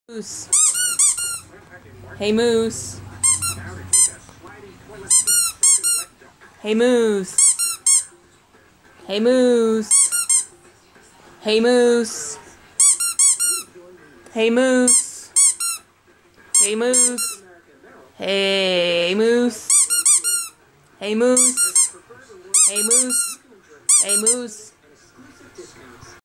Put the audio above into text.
Moose. Hey Moose. Hey Moose. Hey Moose. Hey Moose. Hey Moose. Hey Moose. Hey Moose. Hey Moose. Hey Moose. Hey Moose.